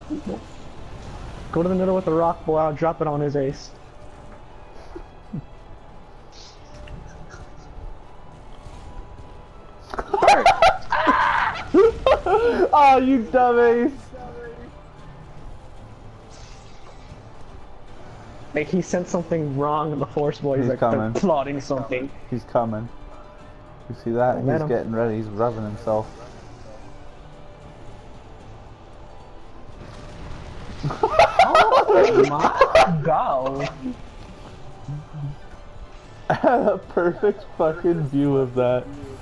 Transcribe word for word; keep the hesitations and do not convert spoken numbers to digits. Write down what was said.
Go to the middle with the rock, boy. I'll drop it on his ace. Oh, you dumbass! Like he sent something wrong in the force, boy. He's, He's like they're coming. plotting something. He's coming. You see that? I He's met him. getting ready. He's rubbing himself. Oh my god. I had a perfect fucking view of that.